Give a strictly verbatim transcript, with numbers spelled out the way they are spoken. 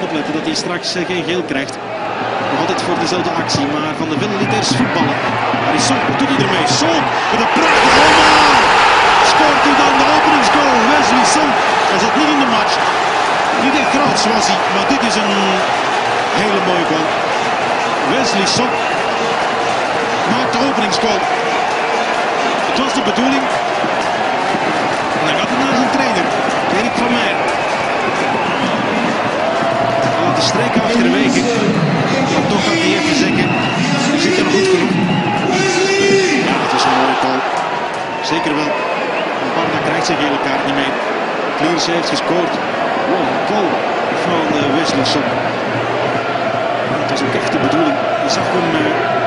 opletten dat hij straks geen geel krijgt. Nog altijd voor dezelfde actie, maar Van de Ven liet eerst voetballen. Maar die Son, wat doet hij ermee? Son met een prachtige omhaal. Scoort hij dan de openingsgoal. Wesley Son. Hij zat niet in de match. Niet echt groot was hij, maar dit is een hele mooie goal. Wesley Son maakt de openingsgoal. Het was de bedoeling. En dan gaat hij naar zijn trainer, Erik van Meijer. Hij laat de streek achterwege. Maar toch gaat hij even zeggen, ik zit er nog goed genoeg. Ja, het was een mooie goal. Zeker wel. Barda krijgt zijn gele kaart niet mee. Kliers heeft gescoord. Wow, een goal van Wesley Son. Het was ook echt de bedoeling. Je zag hem... Uh,